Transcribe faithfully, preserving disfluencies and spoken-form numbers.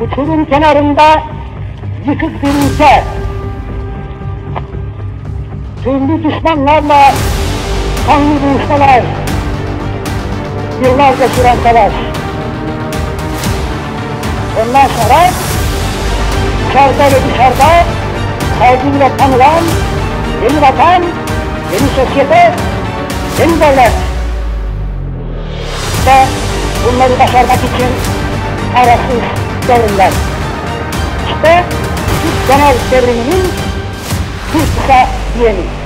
uçurum kenarında yıkık bir ülke, türlü düşmanlarla kanlı buluşmalar, yıllarca süren savaş. Ondan sonra içeride ve dışarıda saygıyla tanılan yeni vatan, yeni sosyete, yeni devlet. İşte bunları başarmak için arasız devrimler. İşte Türk genel devriminin bir kısa diyemi.